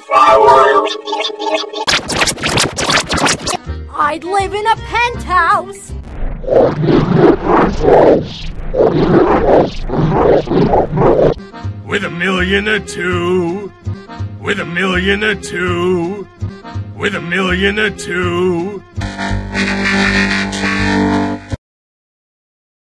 I'd live in a penthouse. With $1 million or two. With $1 million or two. With $1 million or two.